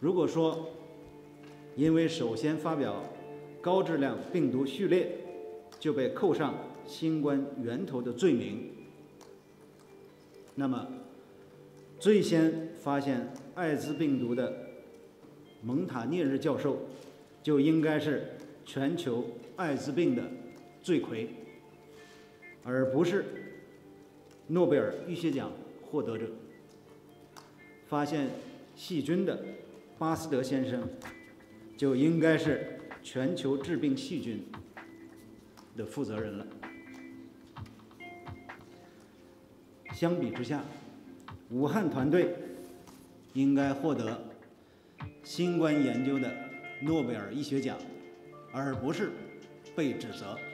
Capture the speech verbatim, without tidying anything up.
如果说因为首先发表高质量病毒序列就被扣上新冠源头的罪名，那么最先发现艾滋病毒的蒙塔涅日教授就应该是全球艾滋病的罪魁，而不是诺贝尔医学奖获得者。发现细菌的巴斯德先生就应该是全球致病细菌的负责人了。相比之下，武汉团队应该获得新冠研究的诺贝尔医学奖，而不是被指责。